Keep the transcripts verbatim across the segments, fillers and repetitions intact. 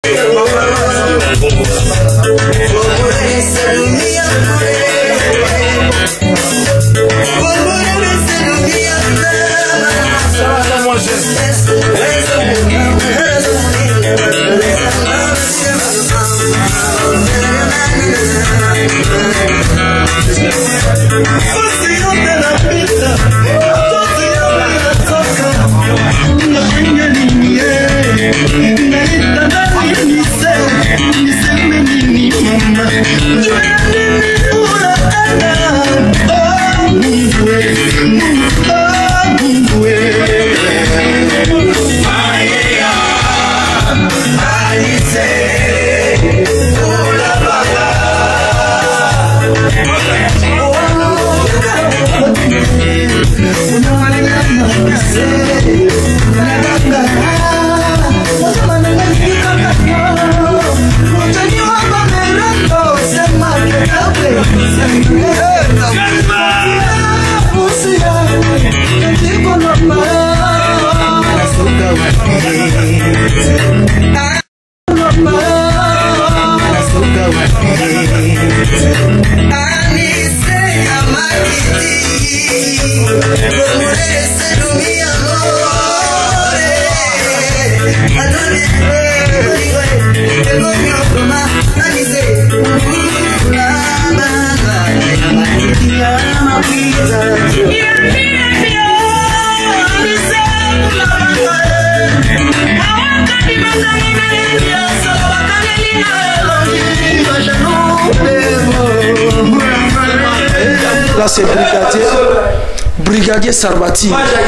Là c'est brigadier, brigadier Sarbati.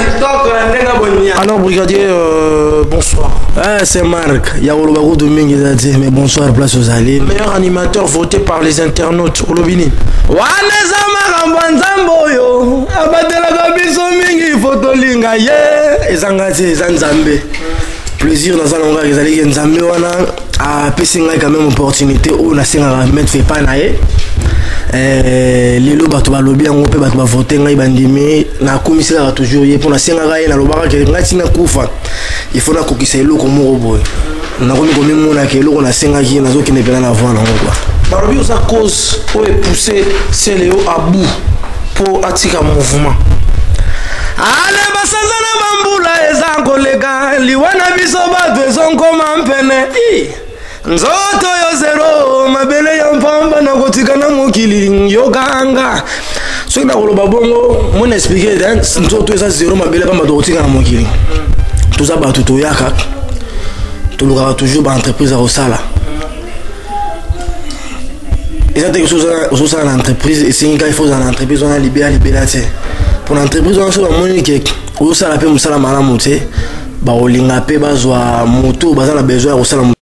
Alors brigadier, euh, bonsoir. Ah, c'est Marc. Il y a Olobago Domingue, mais bonsoir, place aux allées. Meilleur animateur voté par les internautes, Olobini. Wanezama Kambanzamboyo, Abatela Gabiso Mingi, Fotolinga, yeah, et Zangati, Zanzambe. Plaisir dans un endroit que vous allez y Nzambe, on a Pessinga quand même opportunité où on a cinq mettre fait pas naïe. Les lots bateau lobby on peut battre voter ngai bandimi na commissaire toujours y pour na cinq ngai na lobaka que ngati na kufa il faut na kokisa elo ko mo boy na ko mi ko mi mona ke elo na cinq ngai na zo ki ne pela na voir na quoi balobi osa cause pour pousser c'est Léo à bout pour atika mouvement ale basanza na bambula ezango lega liwana biso batwe zonko mampene nzoto yo zero mabele ya mpamba na kotikana mokili yokanga soki na koloba bongo mon expliquer nzoto eza zero mabele pamba to kotikana mokili toza bato toyaka tolukaka toujours ba entreprise ya kosala eza te ozosala na entreprise esengi kaka ifo ozala na entreprise wana libela libela te pour l'entreprise wana so bamoni ke ozosala mpe mosala malamu te bakolinga mpe bazwa moto baza na besoin ya kosala